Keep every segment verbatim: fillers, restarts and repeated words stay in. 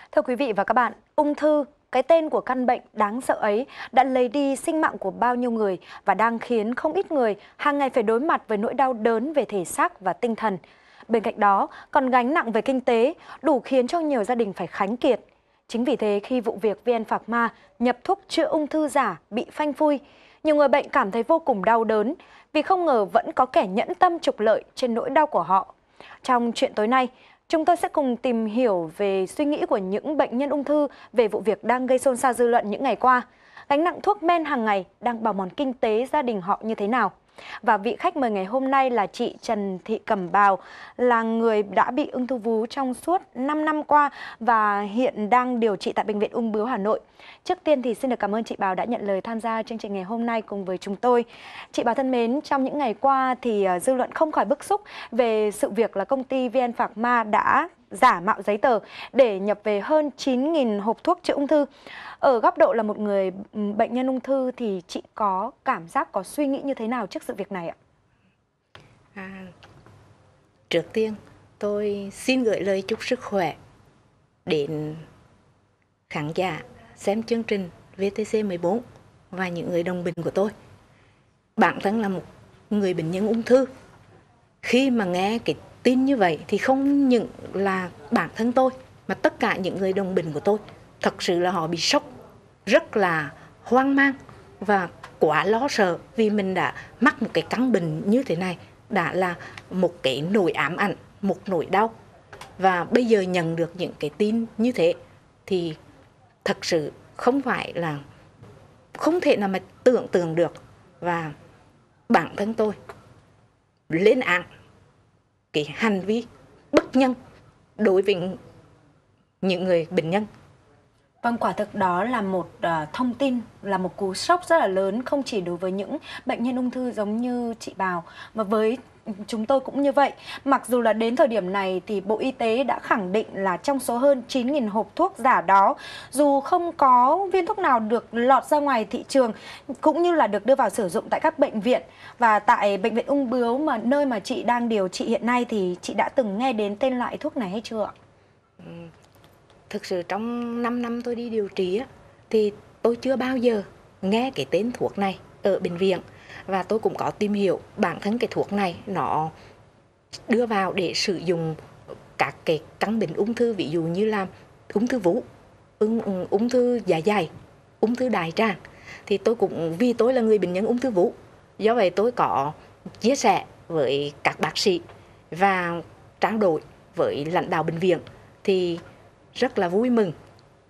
Thưa quý vị và các bạn, ung thư, cái tên của căn bệnh đáng sợ ấy đã lấy đi sinh mạng của bao nhiêu người và đang khiến không ít người hàng ngày phải đối mặt với nỗi đau đớn về thể xác và tinh thần. Bên cạnh đó, còn gánh nặng về kinh tế, đủ khiến cho nhiều gia đình phải khánh kiệt. Chính vì thế, khi vụ việc vê en Pharma nhập thuốc chữa ung thư giả bị phanh phui, nhiều người bệnh cảm thấy vô cùng đau đớn vì không ngờ vẫn có kẻ nhẫn tâm trục lợi trên nỗi đau của họ. Trong chuyện tối nay, chúng tôi sẽ cùng tìm hiểu về suy nghĩ của những bệnh nhân ung thư về vụ việc đang gây xôn xao dư luận những ngày qua. Gánh nặng thuốc men hàng ngày đang bào mòn kinh tế gia đình họ như thế nào? Và vị khách mời ngày hôm nay là chị Trần Thị Cẩm Bào, là người đã bị ung thư vú trong suốt năm năm qua và hiện đang điều trị tại Bệnh viện Ung bướu Hà Nội. Trước tiên thì xin được cảm ơn chị Bào đã nhận lời tham gia chương trình ngày hôm nay cùng với chúng tôi. Chị Bào thân mến, trong những ngày qua thì dư luận không khỏi bức xúc về sự việc là công ty vê en Pharma đã giả mạo giấy tờ để nhập về hơn chín nghìn hộp thuốc chữa ung thư. Ở góc độ là một người bệnh nhân ung thư thì chị có cảm giác, có suy nghĩ như thế nào trước sự việc này ạ? À, trước tiên tôi xin gửi lời chúc sức khỏe đến khán giả xem chương trình vê tê xê mười bốn và những người đồng bình của tôi. Bản thân là một người bệnh nhân ung thư, khi mà nghe cái tin như vậy thì không những là bản thân tôi mà tất cả những người đồng bình của tôi thật sự là họ bị sốc, rất là hoang mang và quá lo sợ vì mình đã mắc một cái căn bệnh như thế này, đã là một cái nỗi ám ảnh, một nỗi đau. Và bây giờ nhận được những cái tin như thế thì thật sự không phải là, không thể nào mà tưởng tượng được. Và bản thân tôi lên án cái hành vi bất nhân đối với những người bệnh nhân. Vâng, quả thực đó là một uh, thông tin, là một cú sốc rất là lớn, không chỉ đối với những bệnh nhân ung thư giống như chị Bào, mà với chúng tôi cũng như vậy. Mặc dù là đến thời điểm này thì Bộ Y tế đã khẳng định là trong số hơn chín nghìn hộp thuốc giả đó, dù không có viên thuốc nào được lọt ra ngoài thị trường, cũng như là được đưa vào sử dụng tại các bệnh viện. Và tại Bệnh viện Ung bướu, mà nơi mà chị đang điều trị hiện nay, thì chị đã từng nghe đến tên loại thuốc này hay chưa ạ? Ừ. Thực sự trong năm năm tôi đi điều trị thì tôi chưa bao giờ nghe cái tên thuốc này ở bệnh viện. Và tôi cũng có tìm hiểu bản thân cái thuốc này nó đưa vào để sử dụng các cái căn bệnh ung thư, ví dụ như là ung thư vú, ung, ung thư dạ dày, ung thư đại tràng. Thì tôi cũng, vì tôi là người bệnh nhân ung thư vú, do vậy tôi có chia sẻ với các bác sĩ và trao đổi với lãnh đạo bệnh viện, thì rất là vui mừng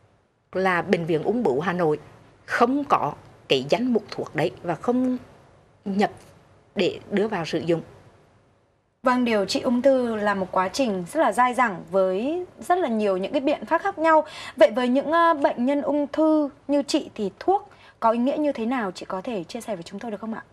là Bệnh viện Ung bướu Hà Nội không có cái danh mục thuốc đấy và không nhập để đưa vào sử dụng. Vâng, điều trị ung thư là một quá trình rất là dai dẳng với rất là nhiều những cái biện pháp khác nhau. Vậy với những bệnh nhân ung thư như chị thì thuốc có ý nghĩa như thế nào? Chị có thể chia sẻ với chúng tôi được không ạ?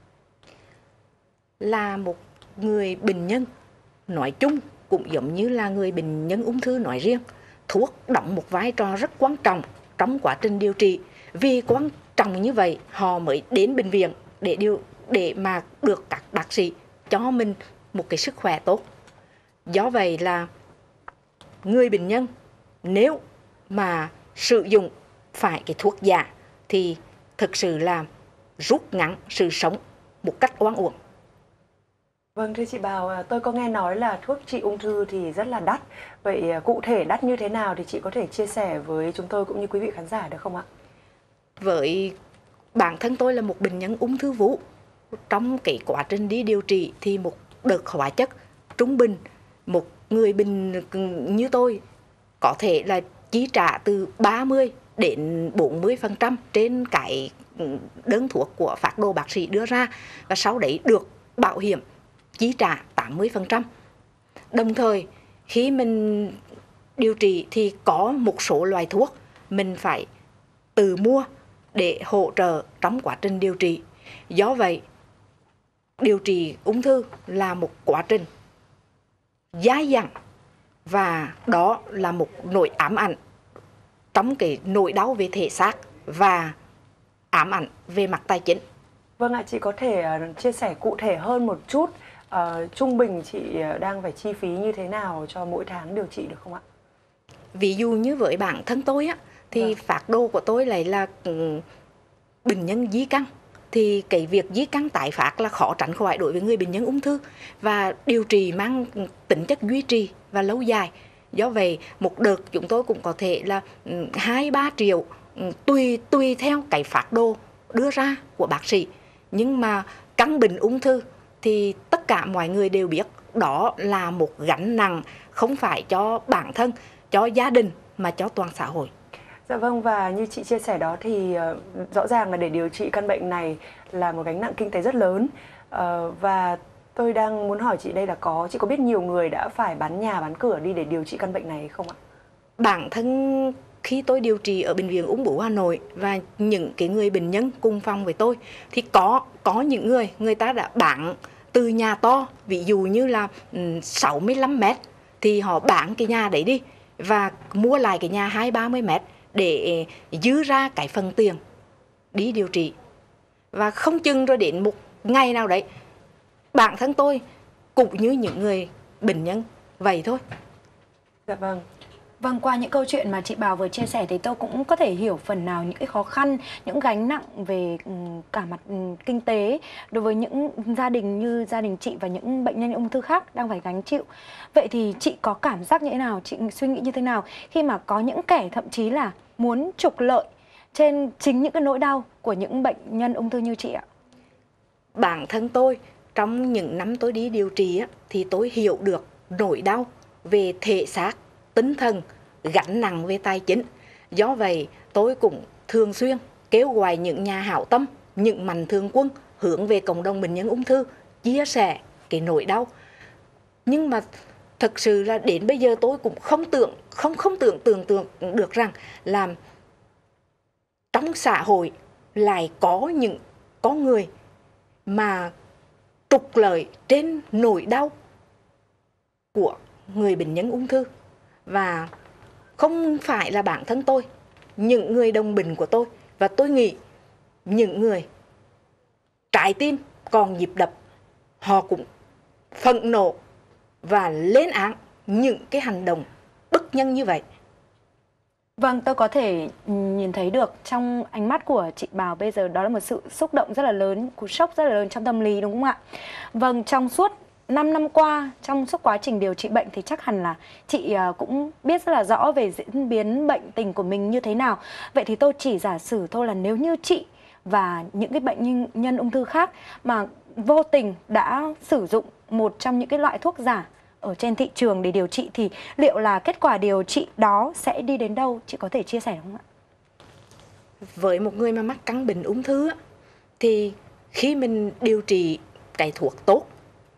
Là một người bệnh nhân nói chung, cũng giống như là người bệnh nhân ung thư nói riêng, thuốc đóng một vai trò rất quan trọng trong quá trình điều trị. Vì quan trọng như vậy, họ mới đến bệnh viện để điều để mà được các bác sĩ cho mình một cái sức khỏe tốt. Do vậy là người bệnh nhân nếu mà sử dụng phải cái thuốc giả thì thực sự là rút ngắn sự sống một cách oan uổng. Vâng, thưa chị Bào, tôi có nghe nói là thuốc trị ung thư thì rất là đắt. Vậy cụ thể đắt như thế nào thì chị có thể chia sẻ với chúng tôi cũng như quý vị khán giả được không ạ? Với bản thân tôi là một bệnh nhân ung thư vú, trong cái quá trình đi điều trị thì một đợt hóa chất trung bình một người bệnh như tôi có thể là chi trả từ ba mươi đến bốn mươi phần trăm trên cái đơn thuốc của phác đồ bác sĩ đưa ra, và sau đấy được bảo hiểm chi trả tám mươi phần trăm. Đồng thời khi mình điều trị thì có một số loại thuốc mình phải tự mua để hỗ trợ trong quá trình điều trị. Do vậy, điều trị ung thư là một quá trình dai dẳng và đó là một nỗi ám ảnh trong cái nỗi đau về thể xác và ám ảnh về mặt tài chính. Vâng ạ, chị có thể chia sẻ cụ thể hơn một chút, uh, trung bình chị đang phải chi phí như thế nào cho mỗi tháng điều trị được không ạ? ví dụ như với bản thân tôi á, thì Vâng. phác đồ của tôi lại là ừ, bệnh nhân di căn, thì cái việc di căn tái phát là khó tránh khỏi đối với người bệnh nhân ung thư, và điều trị mang tính chất duy trì và lâu dài. Do vậy một đợt chúng tôi cũng có thể là hai ba triệu, tùy tùy theo cái phác đồ đưa ra của bác sĩ. Nhưng mà căn bệnh ung thư thì tất cả mọi người đều biết đó là một gánh nặng không phải cho bản thân, cho gia đình mà cho toàn xã hội. Dạ vâng, và như chị chia sẻ đó thì uh, rõ ràng là để điều trị căn bệnh này là một gánh nặng kinh tế rất lớn. Uh, và tôi đang muốn hỏi chị đây là có chị có biết nhiều người đã phải bán nhà bán cửa đi để điều trị căn bệnh này không ạ? Bản thân khi tôi điều trị ở bệnh viện Ung bướu Hà Nội và những cái người bệnh nhân cùng phòng với tôi thì có có những người người ta đã bán từ nhà to, ví dụ như là sáu mươi lăm mét thì họ bán cái nhà đấy đi và mua lại cái nhà hai ba mươi mét để dư ra cái phần tiền đi điều trị. Và không chừng rồi đến một ngày nào đấy bản thân tôi cũng như những người bệnh nhân vậy thôi. Dạ vâng. Vâng, qua những câu chuyện mà chị Bào vừa chia sẻ thì tôi cũng có thể hiểu phần nào những cái khó khăn, những gánh nặng về cả mặt kinh tế đối với những gia đình như gia đình chị và những bệnh nhân ung thư khác đang phải gánh chịu. Vậy thì chị có cảm giác như thế nào, chị suy nghĩ như thế nào khi mà có những kẻ thậm chí là muốn trục lợi trên chính những cái nỗi đau của những bệnh nhân ung thư như chị ạ? Bản thân tôi trong những năm tôi đi điều trị thì tôi hiểu được nỗi đau về thể xác, tinh thần, gánh nặng về tài chính. Do vậy tôi cũng thường xuyên kêu gọi những nhà hảo tâm, những mạnh thường quân hướng về cộng đồng bệnh nhân ung thư chia sẻ cái nỗi đau. Nhưng mà thực sự là đến bây giờ tôi cũng không tưởng không không tưởng tưởng tượng được rằng là trong xã hội lại có những có người mà trục lợi trên nỗi đau của người bệnh nhân ung thư. Và không phải là bản thân tôi, những người đồng bệnh của tôi, và tôi nghĩ những người trái tim còn nhịp đập họ cũng phẫn nộ và lên án những cái hành động bất nhân như vậy. Vâng, tôi có thể nhìn thấy được trong ánh mắt của chị Bào bây giờ đó là một sự xúc động rất là lớn, cú sốc rất là lớn trong tâm lý, đúng không ạ? Vâng, trong suốt năm năm qua, trong suốt quá trình điều trị bệnh thì chắc hẳn là chị cũng biết rất là rõ về diễn biến bệnh tình của mình như thế nào. Vậy thì tôi chỉ giả sử thôi là nếu như chị và những cái bệnh nhân ung thư khác mà vô tình đã sử dụng một trong những cái loại thuốc giả ở trên thị trường để điều trị thì liệu là kết quả điều trị đó sẽ đi đến đâu? Chị có thể chia sẻ không ạ? Với một người mà mắc căn bệnh ung thư thì khi mình điều trị cái thuốc tốt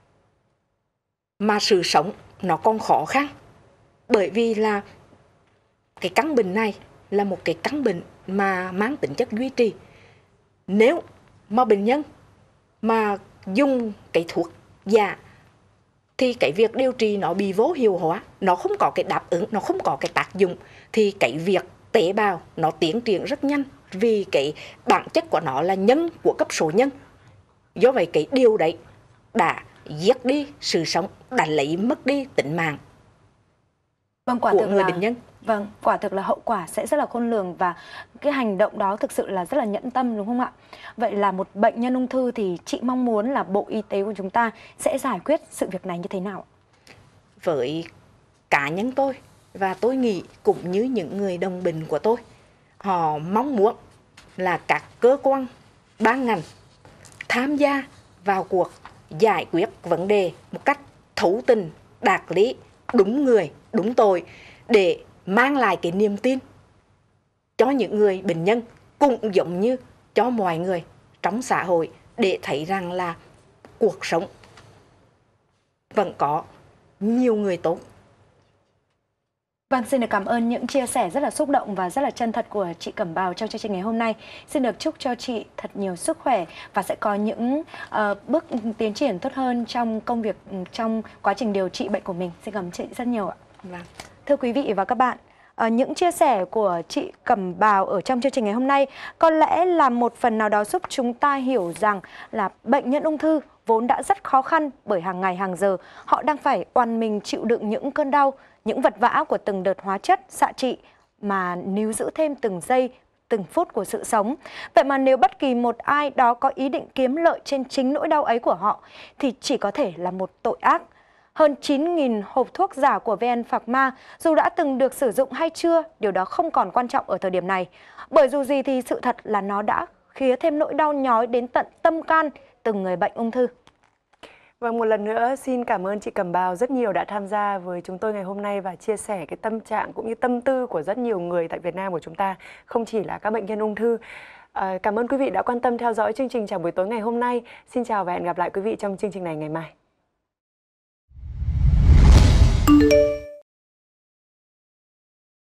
mà sự sống nó còn khó khăn, bởi vì là cái căn bệnh này là một cái căn bệnh mà mang tính chất duy trì. Nếu mà bệnh nhân mà dùng cái thuốc giả thì cái việc điều trị nó bị vô hiệu hóa, nó không có cái đáp ứng, nó không có cái tác dụng, thì cái việc tế bào nó tiến triển rất nhanh, vì cái bản chất của nó là nhân của cấp số nhân. Do vậy cái điều đấy đã giết đi sự sống, đã lấy mất đi tính mạng vâng, quả của thực người là, bệnh nhân. Vâng, quả thực là hậu quả sẽ rất là khôn lường và cái hành động đó thực sự là rất là nhẫn tâm, đúng không ạ? Vậy là một bệnh nhân ung thư thì chị mong muốn là Bộ Y tế của chúng ta sẽ giải quyết sự việc này như thế nào? Với cá nhân tôi và tôi nghĩ cũng như những người đồng bệnh của tôi, họ mong muốn là các cơ quan, ban ngành tham gia vào cuộc giải quyết vấn đề một cách thấu tình, đạt lý, đúng người, đúng tội, để mang lại cái niềm tin cho những người bệnh nhân cũng giống như cho mọi người trong xã hội, để thấy rằng là cuộc sống vẫn có nhiều người tốt. Vâng, xin được cảm ơn những chia sẻ rất là xúc động và rất là chân thật của chị Cẩm Bào trong chương trình ngày hôm nay. Xin được chúc cho chị thật nhiều sức khỏe và sẽ có những uh, bước tiến triển tốt hơn trong công việc, trong quá trình điều trị bệnh của mình. Xin cảm ơn chị rất nhiều ạ. Vâng. Thưa quý vị và các bạn, uh, những chia sẻ của chị Cẩm Bào ở trong chương trình ngày hôm nay có lẽ là một phần nào đó giúp chúng ta hiểu rằng là bệnh nhân ung thư vốn đã rất khó khăn bởi hàng ngày hàng giờ họ đang phải oằn mình chịu đựng những cơn đau, những vật vã của từng đợt hóa chất, xạ trị mà níu giữ thêm từng giây, từng phút của sự sống. Vậy mà nếu bất kỳ một ai đó có ý định kiếm lợi trên chính nỗi đau ấy của họ thì chỉ có thể là một tội ác. Hơn chín nghìn hộp thuốc giả của vê en Pharma dù đã từng được sử dụng hay chưa, điều đó không còn quan trọng ở thời điểm này. Bởi dù gì thì sự thật là nó đã khía thêm nỗi đau nhói đến tận tâm can từng người bệnh ung thư. Vâng, một lần nữa xin cảm ơn chị Cẩm Bào rất nhiều đã tham gia với chúng tôi ngày hôm nay và chia sẻ cái tâm trạng cũng như tâm tư của rất nhiều người tại Việt Nam của chúng ta, không chỉ là các bệnh nhân ung thư. À, cảm ơn quý vị đã quan tâm theo dõi chương trình Chào buổi tối ngày hôm nay. Xin chào và hẹn gặp lại quý vị trong chương trình này ngày mai.